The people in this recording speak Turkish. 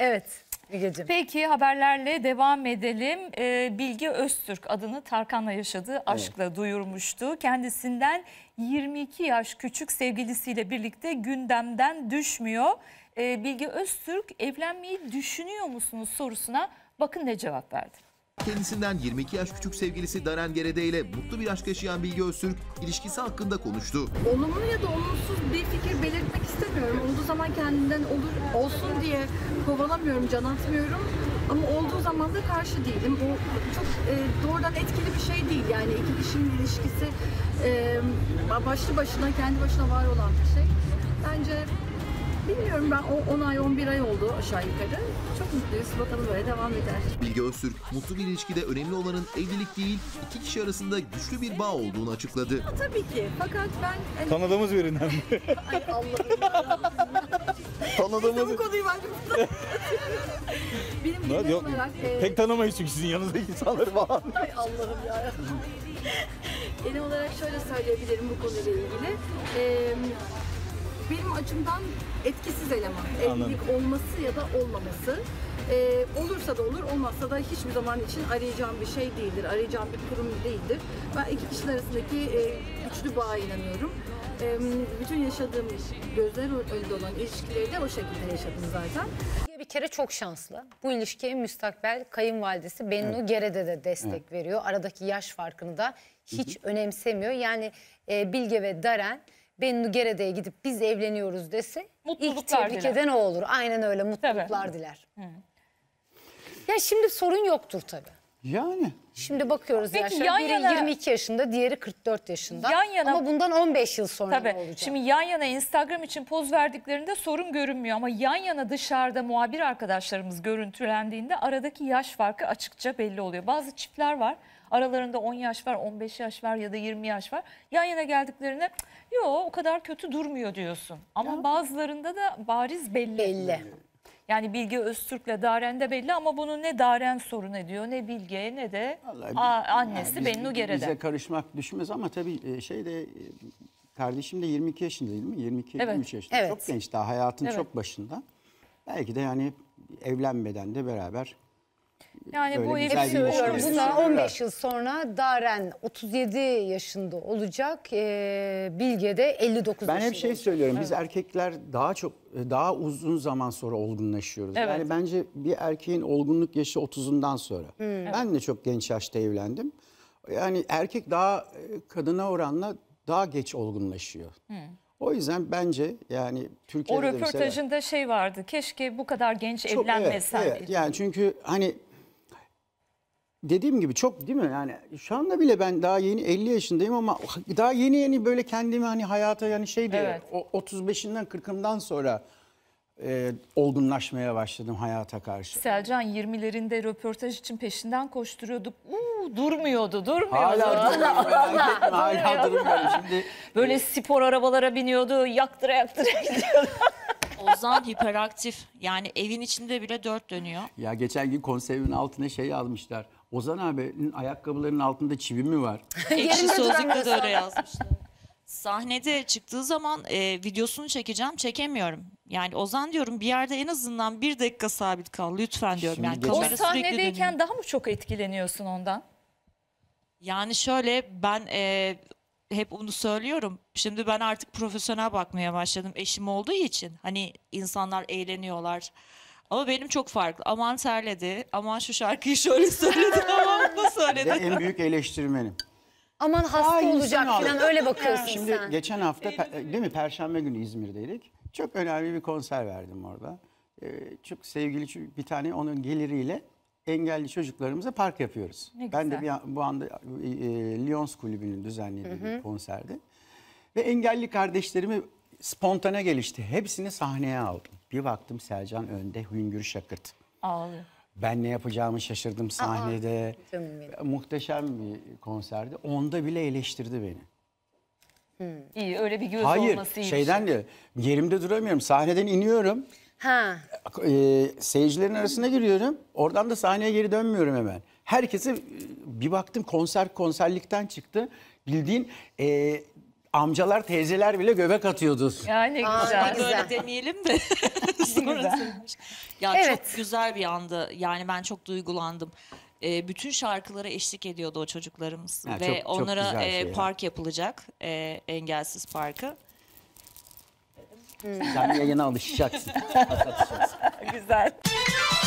Evet. Bilgeciğim. Peki haberlerle devam edelim. Bilge Öztürk adını Tarkan'la yaşadığı aşkla duyurmuştu. Kendisinden 22 yaş küçük sevgilisiyle birlikte gündemden düşmüyor. Bilge Öztürk evlenmeyi düşünüyor musunuz sorusuna bakın ne cevap verdi. Kendisinden 22 yaş küçük sevgilisi Daren Gerede ile mutlu bir aşk yaşayan Bilge Öztürk ilişkisi hakkında konuştu. Olumlu ya da olumsuz bir fikir belirtmek istemiyorum. Olduğu zaman kendinden olsun diye kovalamıyorum, can atmıyorum. Ama olduğu zaman da karşı değilim. O çok doğrudan etkili bir şey değil. Yani iki kişinin ilişkisi başlı başına, kendi başına var olan bir şey. Bence bilmiyorum, ben 10 ay 11 ay oldu aşağı yukarı. Çok mutluyuz. Bakalım böyle devam eder. Bilge Öztürk mutlu bir ilişkide önemli olanın evlilik değil, iki kişi arasında güçlü bir bağ olduğunu açıkladı. Tabii ki. Fakat ben... Tanıdığımız birinden mi? Ay Allah'ım. Tanıdığımız... Bu konuyu ben benim genel Yok, olarak... pek tanımayız çünkü sizin yanınızdaki insanları falan. Ay Allah'ım ya. Genel olarak şöyle söyleyebilirim bu konuyla ilgili. Benim açımdan etkisiz eleman. Evlilik olması ya da olmaması. Olursa da olur, olmazsa da hiçbir zaman için arayacağım bir şey değildir. Arayacağım bir kurum değildir. Ben iki kişiler arasındaki güçlü bağa inanıyorum. Bütün yaşadığım gözler önünde olan ilişkileri de o şekilde yaşadım zaten. Bir kere çok şanslı. Bu ilişkiye müstakbel kayınvalidesi Bennu Gerede de destek veriyor. Aradaki yaş farkını da hiç önemsemiyor. Yani Bilge ve Daren Bennu Gerede'ye gidip biz evleniyoruz dese ilk tebrik eden o olur. Aynen öyle, mutluluklar diler. Ya şimdi sorun yoktur tabii. Yani. Şimdi bakıyoruz Peki, yaşlar. Biri yana... 22 yaşında, diğeri 44 yaşında. Yana... Ama bundan 15 yıl sonra ne olacak? Şimdi yan yana Instagram için poz verdiklerinde sorun görünmüyor. Ama yan yana dışarıda muhabir arkadaşlarımız görüntülendiğinde aradaki yaş farkı açıkça belli oluyor. Bazı çiftler var. Aralarında 10 yaş var, 15 yaş var ya da 20 yaş var. Yan yana geldiklerinde yok o kadar kötü durmuyor diyorsun. Ama bazılarında da bariz belli. Yani Bilge Öztürk'le Daren'de belli ama bunu ne Daren sorun ediyor, ne Bilge, ne de annesi yani Bennu Gerede. Bize karışmak düşmez ama tabii kardeşim de 22 yaşında değil mi? 22-23 yaşında. Evet. Çok genç daha, hayatın çok başında. Belki de yani evlenmeden de beraber. Yani bu güzel bir ilişki. Bundan 15 yıl sonra Daren 37 yaşında olacak, Bilge de 59 yaşında. Ben hep şey söylüyorum, biz erkekler daha uzun zaman sonra olgunlaşıyoruz. Evet. Yani bence bir erkeğin olgunluk yaşı 30'undan sonra. Ben de çok genç yaşta evlendim. Yani erkek daha kadına oranla daha geç olgunlaşıyor. O yüzden bence yani Türkiye'de o röportajında mesela, şey vardı, keşke bu kadar genç evlenmeseydi. Evet, yani çünkü hani dediğim gibi çok değil mi? Yani şu anda bile ben daha yeni 50 yaşındayım ama daha yeni böyle kendimi hani hayata yani o 35'inden 40'ımdan sonra olgunlaşmaya başladım hayata karşı. Selcan 20'lerinde röportaj için peşinden koşturuyorduk. Durmuyordu. Hala durmuyorum şimdi. Böyle spor arabalara biniyordu, yaktıra gidiyordu. Ozan hiperaktif. Yani evin içinde bile 4 dönüyor. Ya geçen gün konservin altına şey almışlar. Ozan abinin ayakkabılarının altında çivi mi var? Ekşi Sözlük'te de öyle yazmışlar. Sahnede çıktığı zaman videosunu çekemiyorum. Yani Ozan diyorum bir yerde en azından 1 dakika sabit kal lütfen diyorum. Yani O kamera sahnedeyken daha mı çok etkileniyorsun ondan? Yani şöyle ben hep onu söylüyorum. Şimdi ben artık profesyonel bakmaya başladım eşim olduğu için. Hani insanlar eğleniyorlar. Ama benim çok farklı. Aman terledi, aman şu şarkıyı şöyle söyledi, aman bunu söyledi. Ve en büyük eleştirmenim. Aman hasta olacak falan öyle bakıyorsun Şimdi sen. geçen hafta değil mi Perşembe günü İzmir'deydik. Çok önemli bir konser verdim orada. Çok sevgili bir tane onun geliriyle engelli çocuklarımıza park yapıyoruz. Ben de bu anda Lions Kulübü'nün düzenlediği bir konserdi. Ve engelli kardeşlerimi spontane gelişti. Hepsini sahneye aldım. Bir baktım Selcan önde hüngür şakırt. Ağlıyor. Ben ne yapacağımı şaşırdım sahnede. Muhteşem bir konserdi. Onda bile eleştirdi beni. İyi, öyle bir göz olması iyi. Şeyden de yerimde duramıyorum. Sahneden iniyorum. Seyircilerin arasına giriyorum. Oradan da sahneye geri dönmüyorum hemen. Herkese bir baktım konserlikten çıktı. Bildiğin amcalar, teyzeler bile göbek atıyordu. Yani Aa, güzel. ne güzel. Böyle demeyelim de. Sonrasıymış. Ya Evet. çok güzel bir andı. Yani ben çok duygulandım. Bütün şarkılara eşlik ediyordu o çocuklarımız. Ya Ve çok- çok onlara güzel şey ya. park yapılacak. Engelsiz Parkı. Sen yayına alışacaksın. Güzel.